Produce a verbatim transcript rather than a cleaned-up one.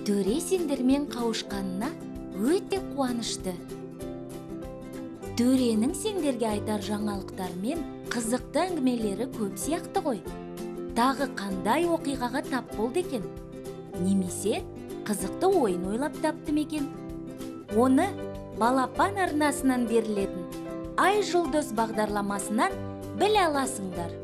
Төре сендермен қауышқанына өте қуанышты. Төренің сендерге айтар жаңалықтар мен қызықты әңгімелері көп сияқты ғой. Тағы қандай оқиғаға тап болды екен? Немесе қызықты ойын ойлап тапты екен? Оны Балапан арнасынан берілетін Ай жұлдыз бағдарламасынан біле аласыңдар.